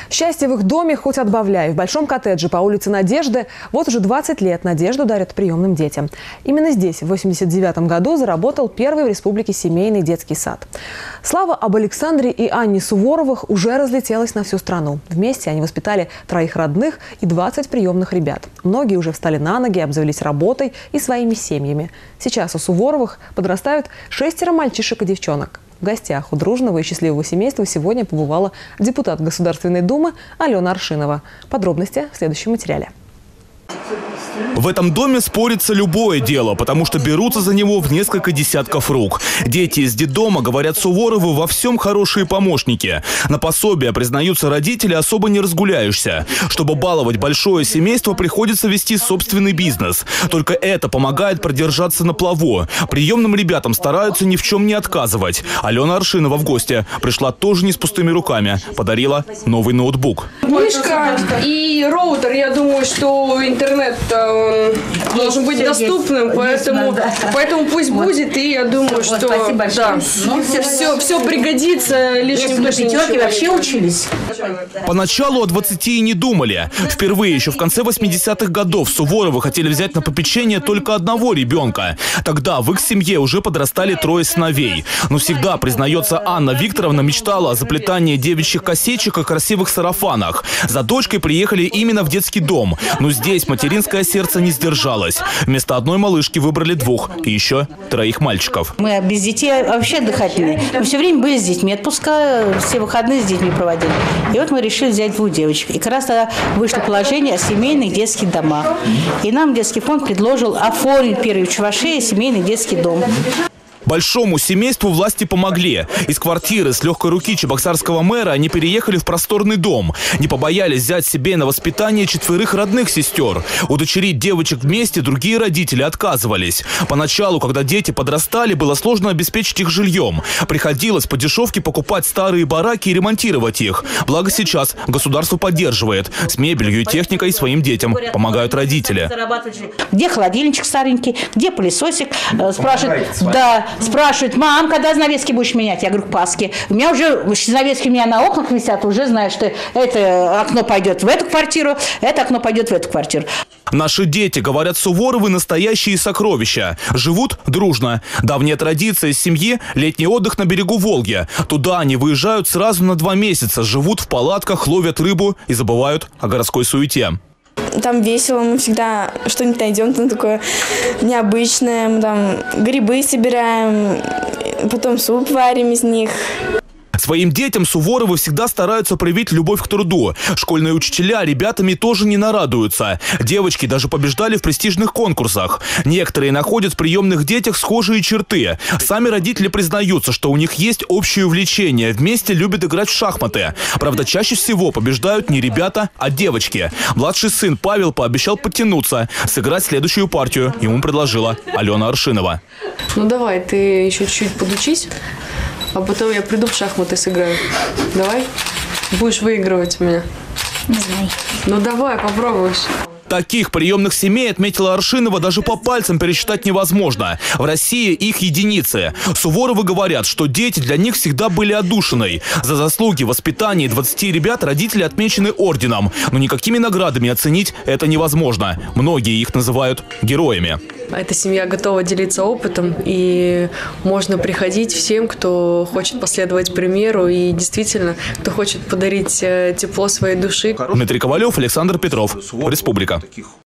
Счастье в их доме хоть отбавляй. В большом коттедже по улице Надежды вот уже 20 лет надежду дарят приемным детям. Именно здесь в 1989 году заработал первый в республике семейный детский сад. Слава об Александре и Анне Суворовых уже разлетелась на всю страну. Вместе они воспитали 3 родных и 20 приемных ребят. Многие уже встали на ноги, обзавелись работой и своими семьями. Сейчас у Суворовых подрастают 6 мальчишек и девчонок. В гостях у дружного и счастливого семейства сегодня побывала депутат Государственной Думы Алена Аршинова. Подробности в следующем материале. В этом доме спорится любое дело, потому что берутся за него в несколько десятков рук. Дети из детдома, говорят Суворовы, во всем хорошие помощники. На пособие, признаются родители, особо не разгуляешься. Чтобы баловать большое семейство, приходится вести собственный бизнес. Только это помогает продержаться на плаву. Приемным ребятам стараются ни в чем не отказывать. Алена Аршинова в гости пришла тоже не с пустыми руками. Подарила новый ноутбук. Мышка и роутер, я думаю, что интернет должен быть доступным, поэтому пусть будет, и я думаю, что все пригодится, лишним точно вообще учились. Поначалу о 20 и не думали. Впервые еще в конце 80-х годов Суворовы хотели взять на попечение только одного ребенка. Тогда в их семье уже подрастали 3 сыновей. Но всегда, признается Анна Викторовна, мечтала о заплетании девичьих косичек и красивых сарафанах. За дочкой приехали именно в детский дом. Но здесь материнское сердце не сдержалось. Вместо одной малышки выбрали 2 и еще 3 мальчиков. Мы без детей вообще отдыхательные. Мы все время были с детьми. Отпуска, все выходные с детьми проводили. И вот мы решили взять 2 девочек. И как раз тогда вышло положение о семейных детских домах. И нам детский фонд предложил оформить первый в Чувашии семейный детский дом. Большому семейству власти помогли. Из квартиры с легкой руки чебоксарского мэра они переехали в просторный дом. Не побоялись взять себе на воспитание 4 родных сестер. Удочерить девочек вместе другие родители отказывались. Поначалу, когда дети подрастали, было сложно обеспечить их жильем. Приходилось по дешевке покупать старые бараки и ремонтировать их. Благо сейчас государство поддерживает. С мебелью и техникой своим детям помогают родители. Где холодильничек старенький, где пылесосик? Спрашивают, мам, когда занавески будешь менять? Я говорю, к Пасхе. У меня уже занавески у меня на окнах висят, уже знаю, что это окно пойдет в эту квартиру, это окно пойдет в эту квартиру. Наши дети, говорят Суворовы, настоящие сокровища. Живут дружно. Давняя традиция семьи – летний отдых на берегу Волги. Туда они выезжают сразу на 2 месяца, живут в палатках, ловят рыбу и забывают о городской суете. Там весело, мы всегда что-нибудь найдем, там такое необычное, мы там грибы собираем, потом суп варим из них. Своим детям Суворовы всегда стараются проявить любовь к труду. Школьные учителя ребятами тоже не нарадуются. Девочки даже побеждали в престижных конкурсах. Некоторые находят в приемных детях схожие черты. Сами родители признаются, что у них есть общее увлечение. Вместе любят играть в шахматы. Правда, чаще всего побеждают не ребята, а девочки. Младший сын Павел пообещал подтянуться. Сыграть следующую партию ему предложила Алена Аршинова. Ну давай, ты еще чуть-чуть подучись. А потом я приду в шахматы сыграю. Давай? Будешь выигрывать у меня. Не знаю. Ну давай, попробуешь. Таких приемных семей, отметила Аршинова, даже по пальцам пересчитать невозможно. В России их единицы. Суворовы говорят, что дети для них всегда были отдушиной. За заслуги в воспитании 20 ребят родители отмечены орденом. Но никакими наградами оценить это невозможно. Многие их называют героями. Эта семья готова делиться опытом, и можно приходить всем, кто хочет последовать примеру и действительно, кто хочет подарить тепло своей души. Дмитрий Ковалев, Александр Петров. Республика.